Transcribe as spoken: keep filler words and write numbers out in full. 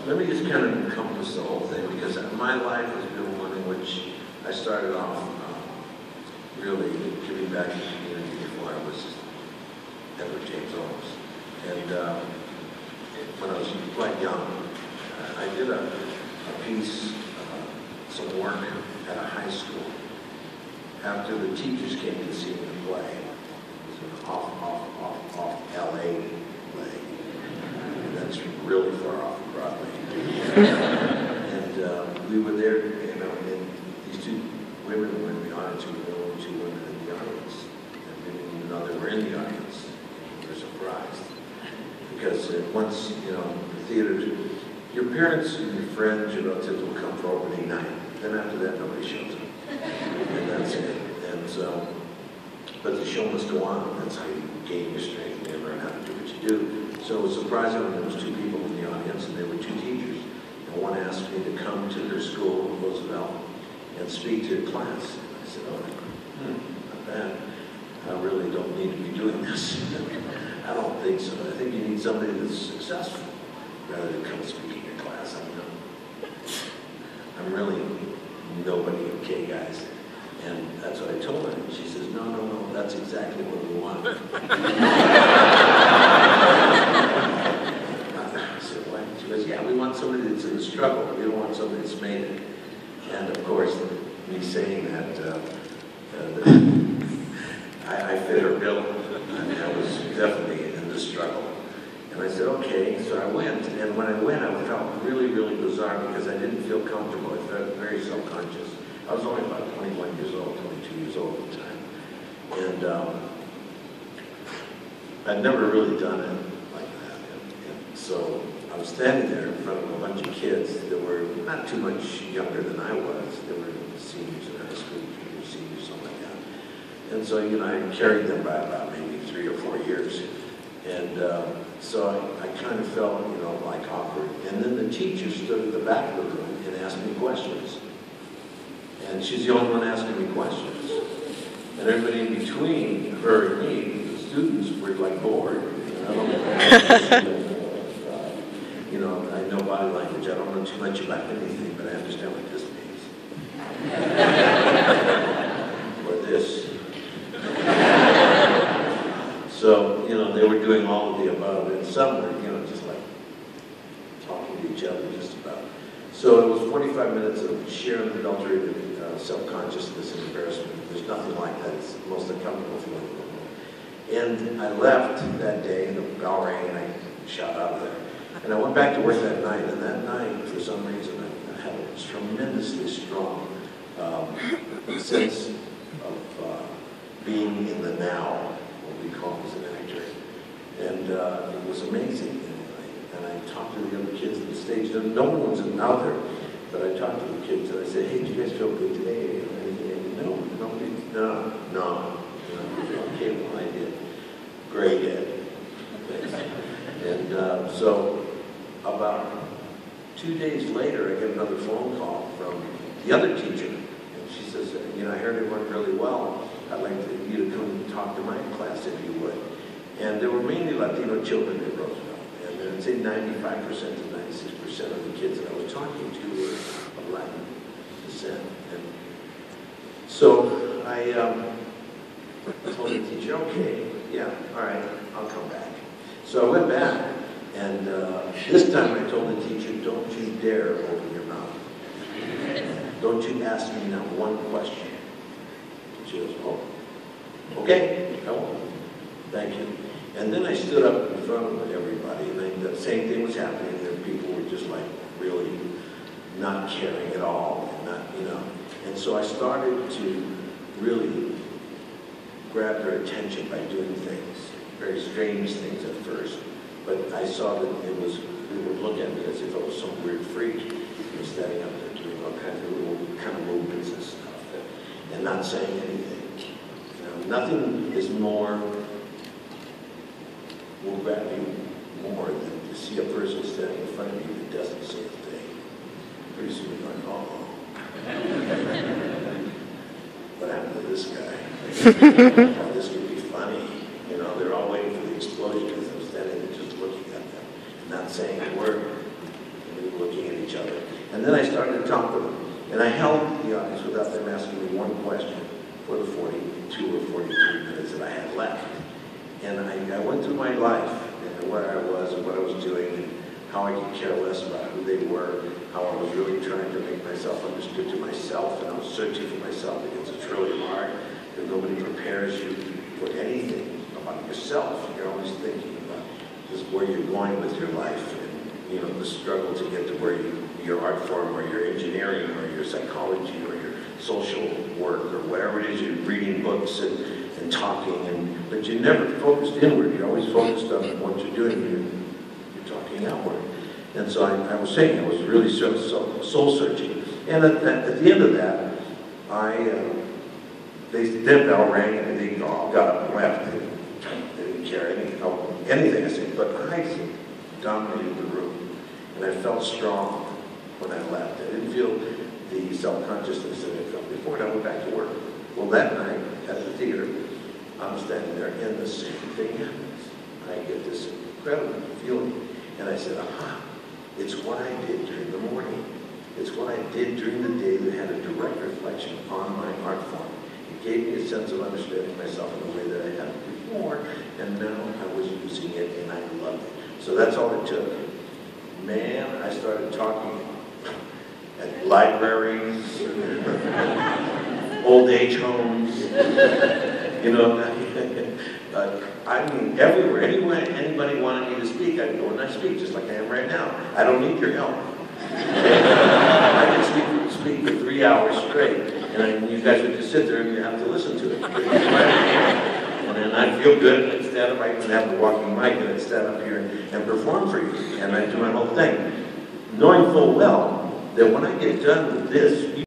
let me just kind of encompass the whole thing, because my life has been one in which I started off um, really giving back to the community before I was Edward James Olmos. And uh, when I was quite young, uh, I did a, a piece, uh, some work at a high school after the teachers came to see me play. It was an off, off, off, off L A play. And that's really far off of Broadway. And uh, we were there, you know, and these two women were in the audience. We were the only two women in the audience. And we didn't even know they were in the audience. We were surprised. Because uh, once, you know, the theater, your parents and your friends, your relatives will come for opening night. Then after that, nobody shows up. And that's it. And so, but the show must go on. That's how you gain your strength and learn how to do what you do. So it was surprising when there was two people in the audience, and they were two teachers. And one asked me to come to their school in Roosevelt and speak to a class. And I said, oh, hmm, not bad. I really don't need to be doing this. I don't think so. I think you need somebody that's successful rather than come speaking to class. I mean, I'm really nobody, okay, guys? And that's what I told her. And she says, no, no, no, that's exactly what we want. I said, what? She goes, yeah, we want somebody that's in the struggle. We don't want somebody that's made it. And of course, me saying that, uh, uh, that I, I fit her bill. I mean, I was definitely in the struggle. And I said, okay, so I went. And when I went, I felt really, really bizarre because I didn't feel comfortable. I felt very self-conscious. I was only about twenty-one years old, twenty-two years old at the time. And um, I'd never really done it like that. And, and so I was standing there in front of a bunch of kids that were not too much younger than I was. They were seniors in high school, junior seniors, something like that. And so, you know, I carried them by about maybe three or four years. And uh, so I, I kind of felt, you know, like awkward. And then the teacher stood at the back of the room and asked me questions. And she's the only one asking me questions. And everybody in between her and me, the students, were like bored. You know, you know, I know body language. I don't know too much about anything, but I understand what this means. Or this. So, you know, they were doing all of the above, and some were, you know, just like talking to each other just about. So it was forty-five minutes of sheer unadulterated uh, self-consciousness and embarrassment. There's nothing like that. It's the most uncomfortable feeling in the world. And I left that day, and the bell rang, and I shot out of there. And I went back to work that night, and that night, for some reason, I, I had a tremendously strong um, sense of uh, being in the now, what we call as an actor. And uh, it was amazing. And I, and I talked to the other kids on the stage. No one was out there, but I talked to the kids, and I said, hey, do you guys feel good today? And they, no, nobody, no, no. no. Okay, well, I did. Great, Ed. And uh, so about two days later, I get another phone call from the other teacher. And she says, you know, I heard it went really well. I'd like to, you to come and talk to my class if you would. And there were mainly Latino children at Roosevelt. And I'd say ninety-five percent to ninety-six percent of the kids that I was talking to were of Latin descent. And so I um, told the teacher, okay, yeah, all right, I'll come back. So I went back, and uh, this time I told the teacher, don't you dare open your mouth. Don't you ask me not one question. She goes, oh, okay, I won't. Thank you. And then I stood up in front of everybody, and I, the same thing was happening. There people were just like really not caring at all, and not, you know. And so I started to really grab their attention by doing things, very strange things at first. But I saw that it was, they would look at me as if I was some weird freak. I was standing up there doing all kinds of little kind of movements and stuff, and, and not saying anything. You know, nothing is more, will grab you more than to see a person standing in front of you that doesn't say a thing. Pretty soon you're like, oh. What happened to this guy? Oh, this could be funny. You know, they're all waiting for the explosion because I'm standing there just looking at them and not saying a word. And we were each other. And then I started to talk to them. And I held the audience without them asking me one question for the forty-two or forty-three minutes that I had left. And I, I went through my life and where I was and what I was doing and how I could care less about who they were, how I was really trying to make myself understood to myself, and I was searching for myself because it's really hard because nobody prepares you for anything about yourself. You're always thinking about just where you're going with your life and, you know, the struggle to get to where you, your art form or your engineering or your psychology or your social work or whatever it is, you're reading books and, and talking, and but you're never focused inward. You're always focused on what you're doing. You're, you're talking outward. And so I, I was saying I was really sort of soul searching. And at, at, at the end of that, I uh, they their bell rang and they all got up and left. They, they didn't care anything, anything I said, but I dominated the room, and I felt strong when I left. I didn't feel the self-consciousness that I felt before, and I went back to work. Well, that night at the theater, I'm standing there, and the same thing happens. I get this incredible feeling, and I said, aha, it's what I did during the morning. It's what I did during the day that had a direct reflection on my art form. It gave me a sense of understanding myself in a way that I hadn't before, and now I was using it, and I loved it. So that's all it took. Man, I started talking at libraries, old age homes, you know, uh, I mean, everywhere, anywhere anybody wanted me to speak, I'd go and I speak, just like I am right now. I don't need your help. I can speak, speak for three hours straight, and I, you guys would just sit there and you have to listen to it. And then I feel good, and I stand up, I even have the walking mic, and I stand up here and, and perform for you, and I do my whole thing, knowing full well that when I get done with this,